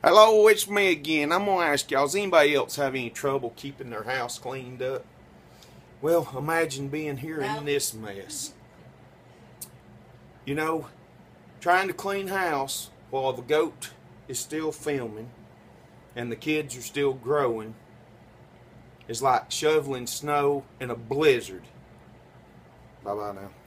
Hello, it's me again. I'm going to ask y'all, does anybody else have any trouble keeping their house cleaned up? Well, imagine being here in this mess. You know, trying to clean house while the goat is still filming and the kids are still growing is like shoveling snow in a blizzard. Bye-bye now.